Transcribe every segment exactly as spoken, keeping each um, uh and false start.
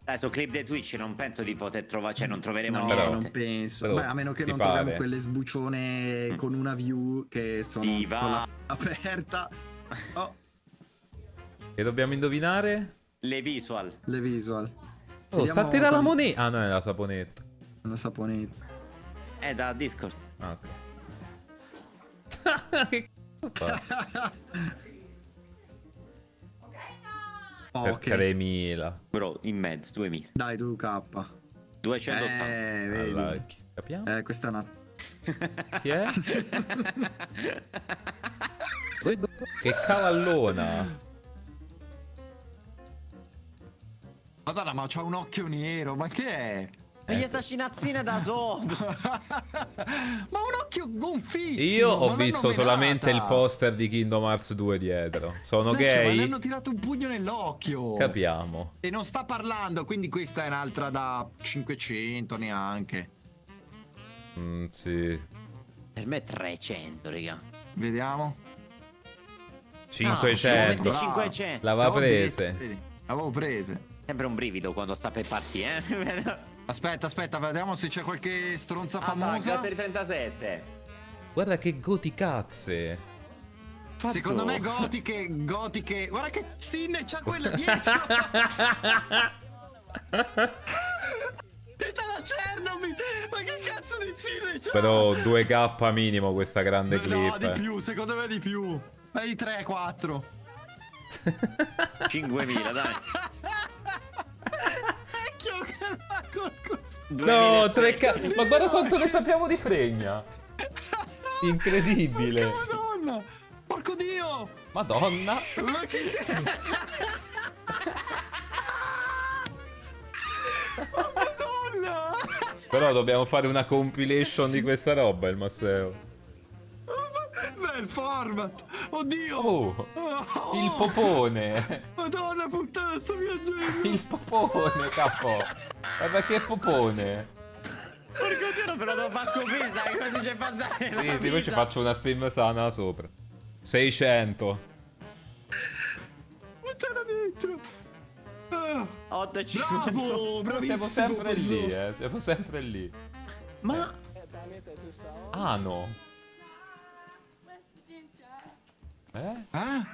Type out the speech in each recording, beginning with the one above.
Dai, su clip di Twitch non penso di poter trovare, cioè non troveremo No, niente. non penso. Però, Beh, a meno che ti non pare? troviamo quelle sbucione Mm. con una view che sono Diva. con la f aperta. Oh, Che dobbiamo indovinare? Le visual. le visual. Oh, Vediamo sta a tirare la quali- moneta. Ah, no, è la saponetta. La saponetta. È da Discord. Ah, ok. Che cazzo fa? Per Ok. tremila. Bro, in mezzo, duemila. Dai, tu K. duecentottanta. Eh, vedi. Allora, capiamo? Eh, questa è una... Chi è? Che cavallona. Madonna, ma c'ha un occhio nero, ma che è? E gli sta scinazzina da sotto. Ma un occhio gonfissimo. Io ho ma l'hanno visto menata. solamente il poster di Kingdom Hearts due dietro. Sono Vecchio, ma le gay? hanno tirato un pugno nell'occhio. Capiamo. E non sta parlando, quindi questa è un'altra da cinquecento neanche. Mm, sì. Per me è trecento, raga. Vediamo. cinquecento. Ah, cinquecento. L'aveva L'avevo prese. detto, vedi, L'avevo prese. Sempre un brivido quando sta per partire, eh. Aspetta, aspetta, vediamo se c'è qualche stronza Ah, famosa. per i trentasette. Guarda che goticazze. Fazzo. Secondo me gotiche, gotiche. Guarda che Sinne c'ha quella dietro. Vita da Chernobyl. Ma che cazzo di Sinne c'ha? Però due K minimo questa grande No, clip. di più, secondo me di più. Dai tre, quattro. cinquemila, dai. Vecchio che va col costume. No, tre K. Ma guarda quanto ne sappiamo di fregna. Incredibile. Porca Madonna. Porco Dio. Madonna. Ma che... Oh, Madonna. Però dobbiamo fare una compilation di questa roba, il Masseo. Bel format. Oddio. Oh, Oh. il popone. Madonna puttana, sto piangendo. Il popone, capo. Guarda che popone. Porco Dio, però devo far scoprire, sai cosa c'è passare? Sì, sì, poi ci faccio una stream sana sopra. seicento. Puttana dentro. Ah. otto e cinquanta. Bravo, bravissimo. Siamo sempre lì, Pozzo. eh. Siamo sempre lì. Ma Ah, no. Eh? Ah?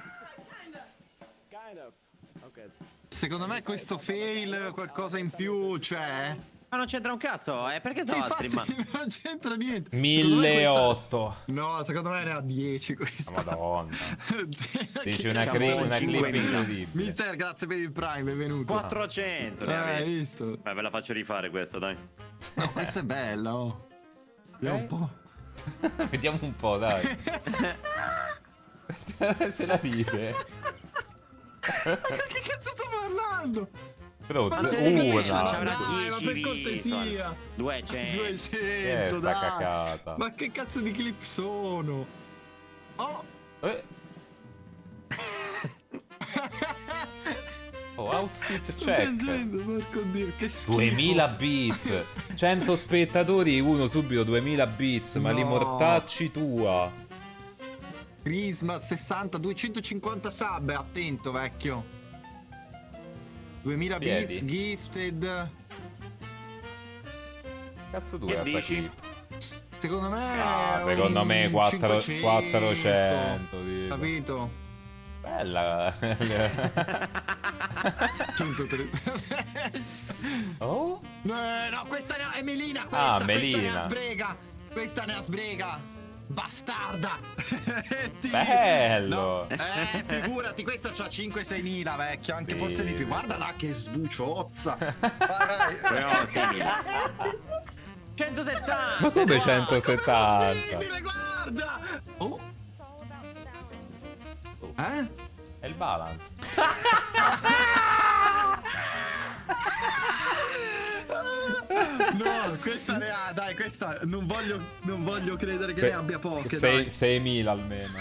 Secondo me questo fail qualcosa in più c'è. Ma non c'entra un cazzo, eh? Perché Sì, stava infatti streamando? non c'entra niente. milleottocento. No, secondo me ne ha dieci questa. Madonna. Dici Che una, cazzo cri- ne una cinque clip mila. incredibile. Mister, grazie per il Prime, benvenuto. quattrocento, ne Eh, hai avevi. visto? Beh, ve la faccio rifare questa, dai. No, questa è bella, oh. Vediamo un po'. Vediamo un po', dai. Se la ride. Ma che cazzo sto parlando? Però Ma z- non si capisce, una. no, C'avrà dai, ma per dieci cortesia. visual. duecento. duecento, Eh, sta dai. cacata. Ma che cazzo di clip sono? Oh. Eh. Oh, outfit Sto check. piangendo, porco Dio, che schifo. duemila bits. cento spettatori, uno subito duemila bits. Ma No. li mortacci tua. Prisma sessanta, duecentocinquanta sub, attento vecchio. duemila Piedi. bits, gifted. Cazzo tu Che è sta dici? clip? Secondo me Ah, è secondo un me quattro- cinquecento, quattrocento, tipo. capito? Bella. centotrenta. Oh? No, no, questa ne ha, è Melina, questa, Ah, questa Melina. ne ha sbrega. Questa ne ha sbrega. Bastarda. Ti- Bello. No, eh, figurati, questa c'ha cinque sei mila vecchio, anche forse di più. Sì. Guarda là che sbuciozza. Vai, vai. No, sì. centosettanta. Ma come No, centosettanta? com'è possibile? Guarda. Oh. Eh? È il balance. No, questa ne ha, dai, questa non voglio, non voglio credere che Que- ne abbia poche, sei- dai. seimila almeno.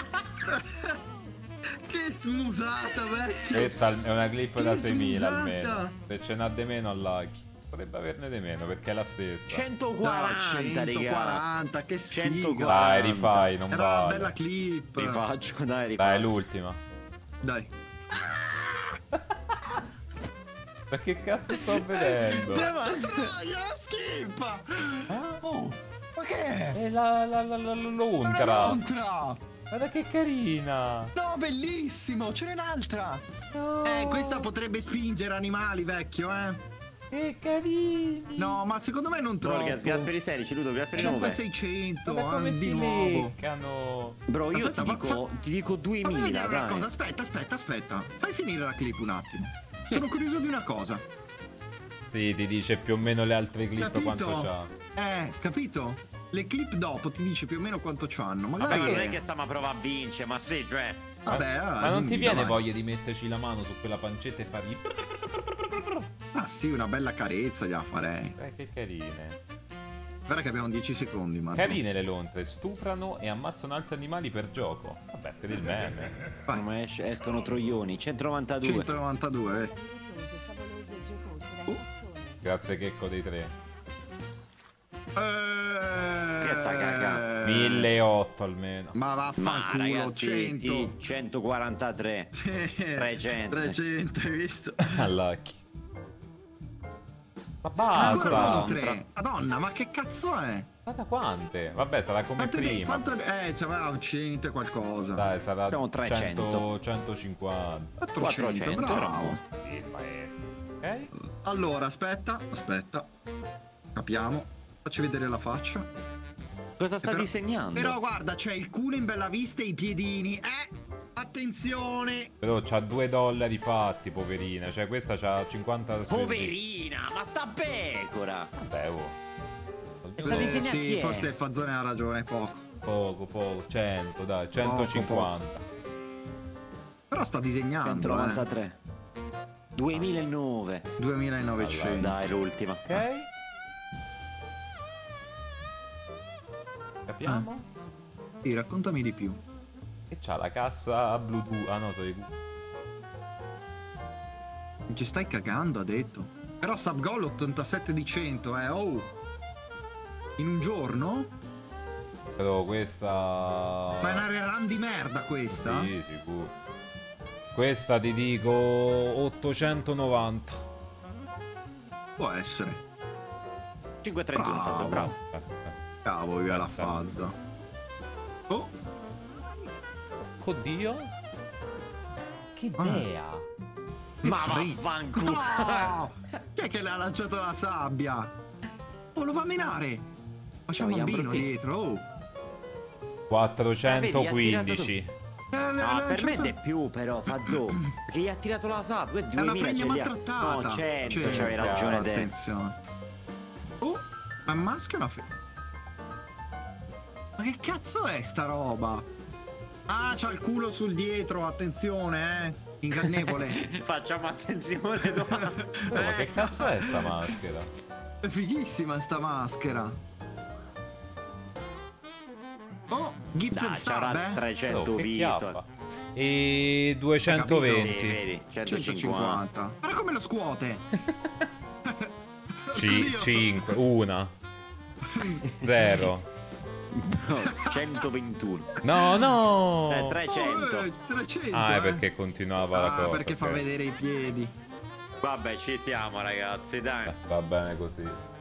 Che smusata, vecchio. Questa è una clip da Che seimila smusata. almeno. Se ce n'ha di meno all'Aki. Potrebbe averne di meno perché è la stessa. centoquaranta, raga. centoquaranta, che sfiga. centoquaranta. Dai, rifai, non Era una vale. bella clip. Rifaccio, dai, rifaccio. Dai, l'ultima. Dai. Ma che cazzo sto vedendo? Troia, schippa! Ah? Oh, ma che è? È la, la, la, la, Una l'ontra. lontra! Guarda che carina. No, bellissimo! Ce n'è un'altra! No. Eh, questa potrebbe spingere animali, vecchio, eh? Che carini. No, ma secondo me non troppo. Bro, Gasperi sedici, Ludo, Gasperi nove. cinquecento, Guarda come eh, si di nuovo. leccano. Bro, io Aspetta, ti, fa- dico, fa- ti dico Fammi duemila, vedere una dai. cosa, aspetta, aspetta, aspetta. Fai finire la clip un attimo. Sono curioso di una cosa. Sì, ti dice più o meno le altre clip Capito? quanto c'ha. Eh, capito? Le clip dopo ti dice più o meno quanto c'hanno. Vabbè, Magari ma non è che stiamo a provare a vincere, ma sì, cioè. Vabbè, ma, ah, ma non ti dimmi, viene vai. voglia di metterci la mano su quella pancetta e fargli... Ah sì, una bella carezza gliela farei. Eh, che carine. Guarda che abbiamo dieci secondi, Marco. Carine le lontre, stufrano e ammazzano altri animali per gioco. Vabbè, per il meme. Vai. Come esce- escono troioni, centonovantadue. centonovantadue, eh. Favoloso, favoloso e giocoso Uh. ragazzone. Grazie Checco dei tre. Eh, Che sta cagando? mille e otto almeno. Ma Ma vaffanculo, ragazzi, cento. ti- centoquarantatré. Sì, trecento. trecento, hai visto? All'occhio. Ma Ancora basta. non tre. Madonna, ma che cazzo è? Guarda quante. Vabbè, sarà come Quante ne- prima. quanto ne- Eh, c'aveva cento e qualcosa. Dai, sarà Siamo trecento. cento, centocinquanta. quattrocento, quattrocento, bravo. Il maestro. Ok? Allora, aspetta, aspetta. Capiamo. Facci vedere la faccia. Cosa sta però- disegnando? Però guarda, c'è il culo in bella vista e i piedini. Eh, attenzione. Però c'ha due dollari fatti, poverina. Cioè, questa c'ha cinquanta spesi. Poverina, ma sta pecora. Vabbè, oh. Sta Eh, disegnando chi sì, è? forse il Fazzone ha ragione, poco. Poco, poco. cento, dai. centocinquanta. Però sta disegnando, centonovantatré. duemilanove. eh. duemilanovecento. Dai, l'ultima. Ok? Capiamo? Sì, raccontami di più. E c'ha la cassa Bluetooth. Ah no, sono i... Non ci stai cagando, ha detto. Però Subgol ottantasette di cento, eh. Oh. In un giorno? Però questa... Ma è una rerun di merda questa? Sì, sicuro. Questa ti dico ottocentonovanta. Può essere. cinquecentotrentuno, Bravo. bravo. Cavo, via la fadda. Oh, Oddio. Che Ah. idea. Ma free. vaffanculo. no! Chi è che le ha lanciato la sabbia? Oh, lo va a menare. Ma c'è un Ciao, bambino Iambrotti. dietro, oh. quattrocentoquindici. Eh, le ha No, per me lanciato- è più però, Fazzo. Perché gli ha tirato la sabbia. È una duemila fregna ce li ha. maltrattata. No, cento, Cioè, c'avevi ragione te. attenzione. Oh, ma maschio è una fe... Ma che cazzo è sta roba? Ah, c'ha il culo sul dietro, attenzione, eh. Ingannevole. Facciamo attenzione dopo. Oh, ma che cazzo è sta maschera? È fighissima sta maschera. Oh, gifted Dai, sub, c'era eh. trecento Oh, che visual. chiappa. E Sì, duecentoventi. vedi, centocinquanta. centocinquanta. Guarda come lo scuote. Ci- Oddio. cinque, una, zero. No, centoventuno. No, no. Eh, trecento. Oh, eh, trecento. Ah, è eh. perché continuava la Ah, cosa. perché fa ok. vedere i piedi. Vabbè, ci siamo ragazzi, dai. Va bene così.